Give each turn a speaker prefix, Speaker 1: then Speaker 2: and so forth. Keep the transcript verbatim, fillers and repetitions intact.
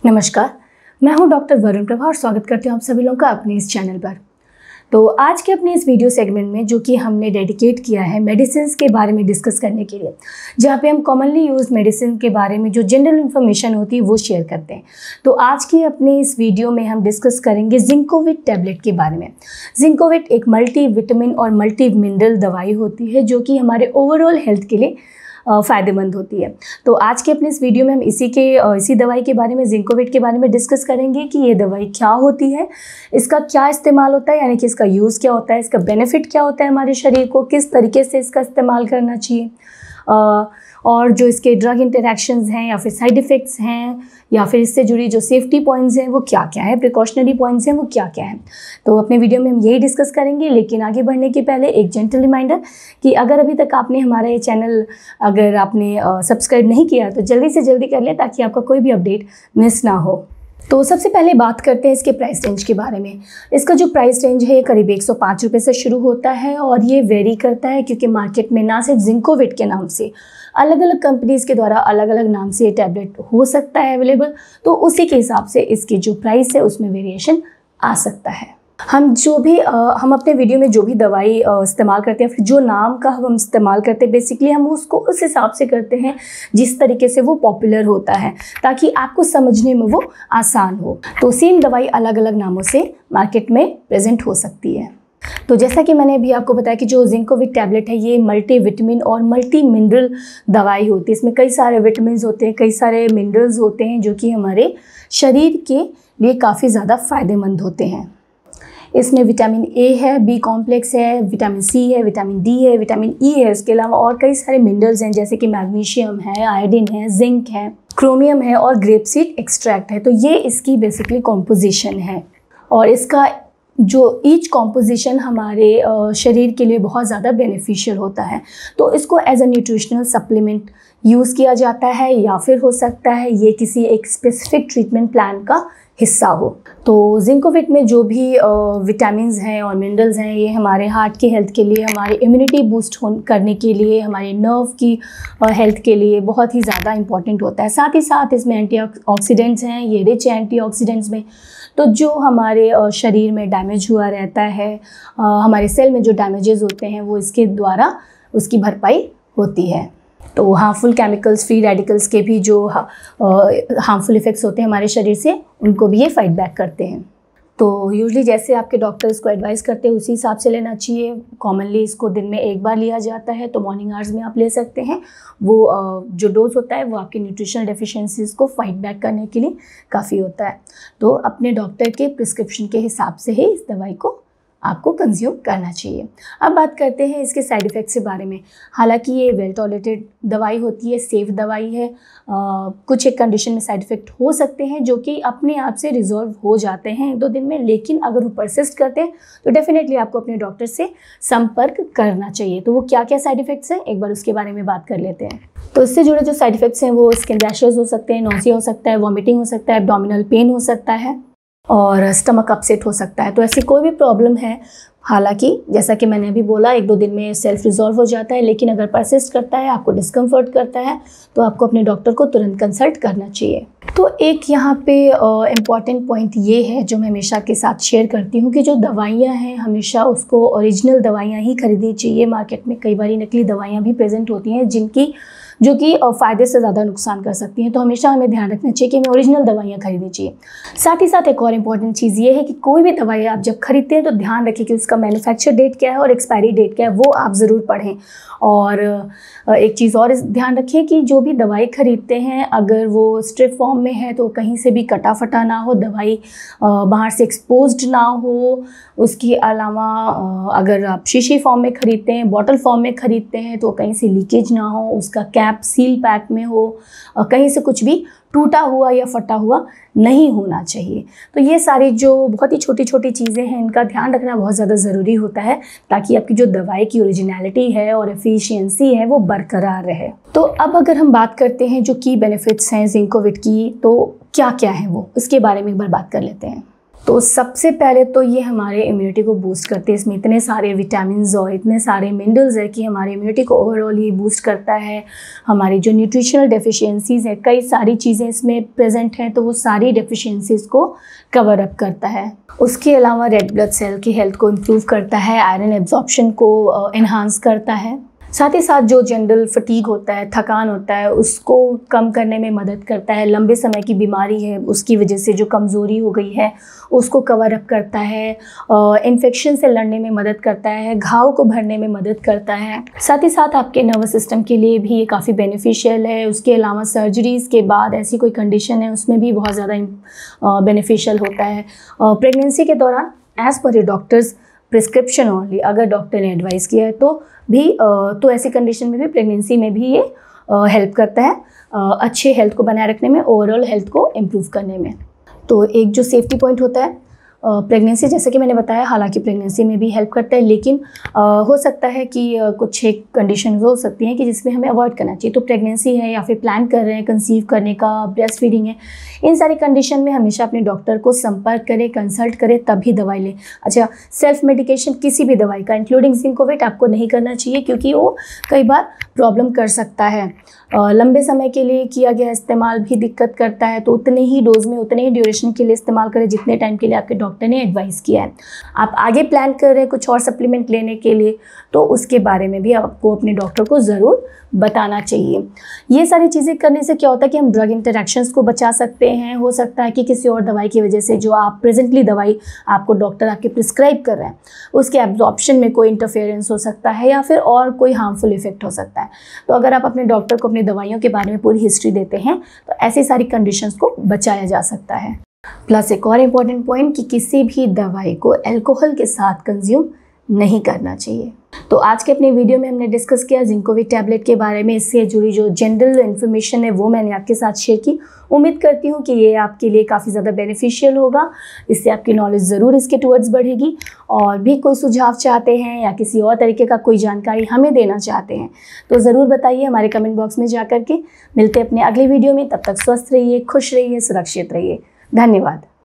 Speaker 1: नमस्कार, मैं हूं डॉक्टर वरुण प्रभा और स्वागत करती हूं आप सभी लोगों का अपने इस चैनल पर। तो आज के अपने इस वीडियो सेगमेंट में जो कि हमने डेडिकेट किया है मेडिसिन के बारे में डिस्कस करने के लिए, जहां पे हम कॉमनली यूज मेडिसिन के बारे में जो जनरल इन्फॉर्मेशन होती है वो शेयर करते हैं। तो आज की अपने इस वीडियो में हम डिस्कस करेंगे जिंकोविट टैबलेट के बारे में। जिंकोविट एक मल्टी विटामिन और मल्टी मिनरल दवाई होती है जो कि हमारे ओवरऑल हेल्थ के लिए फ़ायदेमंद होती है। तो आज के अपने इस वीडियो में हम इसी के इसी दवाई के बारे में जिंकोविट के बारे में डिस्कस करेंगे कि ये दवाई क्या होती है, इसका क्या इस्तेमाल होता है, यानी कि इसका यूज़ क्या होता है, इसका बेनिफिट क्या होता है हमारे शरीर को, किस तरीके से इसका इस्तेमाल करना चाहिए, और जो इसके ड्रग इंटरैक्शंस हैं या फिर साइड इफ़ेक्ट्स हैं या फिर इससे जुड़ी जो सेफ्टी पॉइंट्स हैं वो क्या क्या है, प्रिकॉशनरी पॉइंट्स हैं वो क्या क्या हैं। तो अपने वीडियो में हम यही डिस्कस करेंगे। लेकिन आगे बढ़ने के पहले एक जेंटल रिमाइंडर कि अगर अभी तक आपने हमारा ये चैनल अगर आपने सब्सक्राइब नहीं किया तो जल्दी से जल्दी कर लें ताकि आपका कोई भी अपडेट मिस ना हो। तो सबसे पहले बात करते हैं इसके प्राइस रेंज के बारे में। इसका जो प्राइस रेंज है ये करीब एक सौ पाँच रुपये से शुरू होता है और ये वेरी करता है क्योंकि मार्केट में ना सिर्फ जिंकोविट के नाम से अलग अलग कंपनीज़ के द्वारा अलग अलग नाम से ये टैबलेट हो सकता है अवेलेबल, तो उसी के हिसाब से इसकी जो प्राइस है उसमें वेरिएशन आ सकता है। हम जो भी आ, हम अपने वीडियो में जो भी दवाई इस्तेमाल करते हैं, फिर जो नाम का हम इस्तेमाल करते हैं, बेसिकली हम उसको उस हिसाब से करते हैं जिस तरीके से वो पॉपुलर होता है ताकि आपको समझने में वो आसान हो। तो सेम दवाई अलग अलग नामों से मार्केट में प्रेजेंट हो सकती है। तो जैसा कि मैंने अभी आपको बताया कि जो जिंकोविट टैबलेट है ये मल्टी विटामिन और मल्टी मिनरल दवाई होती है। इसमें कई सारे विटामिन होते हैं, कई सारे मिनरल्स होते हैं जो कि हमारे शरीर के लिए काफ़ी ज़्यादा फ़ायदेमंद होते हैं। इसमें विटामिन ए है, बी कॉम्प्लेक्स है, विटामिन सी है, विटामिन डी है, विटामिन ई है। इसके अलावा और कई सारे मिनरल्स हैं जैसे कि मैग्नीशियम है, आयोडीन है, जिंक है, क्रोमियम है और ग्रेपसीड एक्सट्रैक्ट है। तो ये इसकी बेसिकली कॉम्पोजिशन है और इसका जो ईच कॉम्पोजिशन हमारे शरीर के लिए बहुत ज़्यादा बेनिफिशियल होता है। तो इसको as a nutritional supplement use किया जाता है या फिर हो सकता है ये किसी एक स्पेसिफिक ट्रीटमेंट प्लान का हिस्सा हो। तो जिंकोविट में जो भी विटामिन्स हैं और मिनरल्स हैं ये हमारे हार्ट की हेल्थ के लिए, हमारी इम्यूनिटी बूस्ट करने के लिए, हमारे नर्व की हेल्थ के लिए बहुत ही ज़्यादा इंपॉर्टेंट होता है। साथ ही साथ इसमें एंटीऑक्सीडेंट्स हैं, ये रिच है एंटीऑक्सीडेंट्स में। तो जो हमारे शरीर में डैमेज हुआ रहता है, हमारे सेल में जो डैमेजेस होते हैं वो इसके द्वारा उसकी भरपाई होती है। तो हार्मफुल केमिकल्स, फ्री रेडिकल्स के भी जो हार्मफुल इफ़ेक्ट्स होते हैं हमारे शरीर से, उनको भी ये फाइट बैक करते हैं। तो यूजली जैसे आपके डॉक्टर इसको एडवाइस करते हैं उसी हिसाब से लेना चाहिए। कॉमनली इसको दिन में एक बार लिया जाता है, तो मॉर्निंग आवर्स में आप ले सकते हैं। वो जो डोज होता है वो आपकी न्यूट्रिशनल डेफिशिएंसीज को फाइट बैक करने के लिए काफ़ी होता है। तो अपने डॉक्टर के प्रिस्क्रिप्शन के हिसाब से ही इस दवाई को आपको कंज्यूम करना चाहिए। अब बात करते हैं इसके साइड इफ़ेक्ट्स के बारे में। हालांकि ये वेल टॉलरेटेड दवाई होती है, सेफ दवाई है। आ, कुछ एक कंडीशन में साइड इफ़ेक्ट हो सकते हैं जो कि अपने आप से रिजॉल्व हो जाते हैं एक दो दिन में, लेकिन अगर वो परसिस्ट करते हैं तो डेफिनेटली आपको अपने डॉक्टर से संपर्क करना चाहिए। तो वो क्या क्या साइड इफ़ेक्ट्स हैं एक बार उसके बारे में बात कर लेते हैं। तो इससे जुड़े जो साइड इफ़ेक्ट्स हैं वो स्किन रैशेज हो सकते हैं, नोज़िया हो सकता है, वॉमिटिंग हो सकता है, एब्डोमिनल पेन हो सकता है और स्टमक अपसेट हो सकता है। तो ऐसी कोई भी प्रॉब्लम है, हालांकि जैसा कि मैंने अभी बोला एक दो दिन में सेल्फ रिजॉल्व हो जाता है, लेकिन अगर परसिस्ट करता है, आपको डिस्कम्फर्ट करता है, तो आपको अपने डॉक्टर को तुरंत कंसल्ट करना चाहिए। तो एक यहाँ पे इम्पॉर्टेंट पॉइंट ये है जो मैं हमेशा के साथ शेयर करती हूँ कि जो दवाइयाँ हैं हमेशा उसको ओरिजिनल दवाइयाँ ही खरीदनी चाहिए। मार्केट में कई बार नकली दवाइयाँ भी प्रेजेंट होती हैं जिनकी जो कि फ़ायदे से ज़्यादा नुकसान कर सकती हैं। तो हमेशा हमें ध्यान रखना चाहिए कि हमें ओरिजिनल दवाइयाँ खरीदनी चाहिए। साथ ही साथ एक और इम्पॉर्टेंट चीज़ ये है कि कोई भी दवाई आप जब खरीदते हैं तो ध्यान रखें कि उसका मैन्युफैक्चर डेट क्या है और एक्सपायरी डेट क्या है, वो आप ज़रूर पढ़ें। और एक चीज़ और ध्यान रखें कि जो भी दवाई खरीदते हैं अगर वो स्ट्रिप फॉर्म में है तो कहीं से भी कटा फटा ना हो, दवाई बाहर से एक्सपोज्ड ना हो। उसके अलावा अगर आप शीशी फॉर्म में खरीदते हैं, बॉटल फॉर्म में खरीदते हैं तो कहीं से लीकेज ना हो, उसका कैप सील पैक में हो, कहीं से कुछ भी टूटा हुआ या फटा हुआ नहीं होना चाहिए। तो ये सारी जो बहुत ही छोटी छोटी चीज़ें हैं इनका ध्यान रखना बहुत ज़्यादा ज़रूरी होता है ताकि आपकी जो दवाई की ओरिजिनलिटी है और एफिशिएंसी है वो बरकरार रहे। तो अब अगर हम बात करते हैं जो की बेनिफिट्स हैं जिंकोविट की, तो क्या क्या है वो, इसके बारे में एक बार बात कर लेते हैं। तो सबसे पहले तो ये हमारे इम्यूनिटी को बूस्ट करते हैं। इसमें इतने सारे विटामिन्स और इतने सारे मिनरल्स है कि हमारे इम्यूनिटी को ओवरऑल ये बूस्ट करता है। हमारी जो न्यूट्रिशनल डेफिशिएंसीज़ है, कई सारी चीज़ें इसमें प्रेजेंट हैं, तो वो सारी डेफिशिएंसीज़ को कवर अप करता है। उसके अलावा रेड ब्लड सेल की हेल्थ को इम्प्रूव करता है, आयरन एब्जॉर्प्शन को इन्हांस करता है। साथ ही साथ जो जनरल फटीग होता है, थकान होता है, उसको कम करने में मदद करता है। लंबे समय की बीमारी है उसकी वजह से जो कमज़ोरी हो गई है उसको कवर अप करता है। इन्फेक्शन से लड़ने में मदद करता है, घाव को भरने में मदद करता है। साथ ही साथ आपके नर्वस सिस्टम के लिए भी ये काफ़ी बेनिफिशियल है। उसके अलावा सर्जरीज़ के बाद ऐसी कोई कंडीशन है उसमें भी बहुत ज़्यादा बेनिफिशियल होता है। प्रेगनेंसी के दौरान as per a doctor's prescription only, अगर डॉक्टर ने एडवाइस किया है तो भी तो ऐसी कंडीशन में भी, प्रेगनेंसी में भी ये हेल्प करता है अच्छे हेल्थ को बनाए रखने में, ओवरऑल हेल्थ को इम्प्रूव करने में। तो एक जो सेफ्टी पॉइंट होता है प्रेगनेंसी, जैसे कि मैंने बताया, हालांकि प्रेगनेंसी में भी हेल्प करता है, लेकिन आ, हो सकता है कि आ, कुछ एक कंडीशन हो सकती हैं कि जिसमें हमें अवॉइड करना चाहिए। तो प्रेगनेंसी है या फिर प्लान कर रहे हैं कंसीव करने का, ब्रेस्ट फीडिंग है, इन सारी कंडीशन में हमेशा अपने डॉक्टर को संपर्क करें, कंसल्ट करें, तभी दवाई लें। अच्छा, सेल्फ मेडिकेशन किसी भी दवाई का इंक्लूडिंग जिंकोवेट आपको नहीं करना चाहिए, क्योंकि वो कई बार प्रॉब्लम कर सकता है। लंबे समय के लिए किया गया इस्तेमाल भी दिक्कत करता है, तो उतने ही डोज में, उतने ही ड्यूरेशन के लिए इस्तेमाल करें जितने टाइम के लिए आपके डॉक्टर ने एडवाइस किया है। आप आगे प्लान कर रहे हैं कुछ और सप्लीमेंट लेने के लिए, तो उसके बारे में भी आपको अपने डॉक्टर को ज़रूर बताना चाहिए। ये सारी चीज़ें करने से क्या होता है कि हम ड्रग इंटरैक्शंस को बचा सकते हैं। हो सकता है कि किसी और दवाई की वजह से, जो आप प्रेजेंटली दवाई आपको डॉक्टर आपके प्रिस्क्राइब कर रहे हैं, उसके एब्जॉर्प्शन में कोई इंटरफेरेंस हो सकता है या फिर और कोई हार्मफुल इफेक्ट हो सकता है। तो अगर आप अपने डॉक्टर को अपनी दवाइयों के बारे में पूरी हिस्ट्री देते हैं तो ऐसी सारी कंडीशंस को बचाया जा सकता है। प्लस एक और इम्पॉर्टेंट पॉइंट कि किसी भी दवाई को अल्कोहल के साथ कंज्यूम नहीं करना चाहिए। तो आज के अपने वीडियो में हमने डिस्कस किया जिंकोवेट टैबलेट के बारे में। इससे जुड़ी जो जनरल इन्फॉर्मेशन है वो मैंने आपके साथ शेयर की। उम्मीद करती हूँ कि ये आपके लिए काफ़ी ज़्यादा बेनिफिशियल होगा। इससे आपकी नॉलेज ज़रूर इसके टुवर्ड्स बढ़ेगी। और भी कोई सुझाव चाहते हैं या किसी और तरीके का कोई जानकारी हमें देना चाहते हैं तो ज़रूर बताइए हमारे कमेंट बॉक्स में जा कर के। मिलते हैं अपने अगले वीडियो में, तब तक स्वस्थ रहिए, खुश रहिए, सुरक्षित रहिए। धन्यवाद।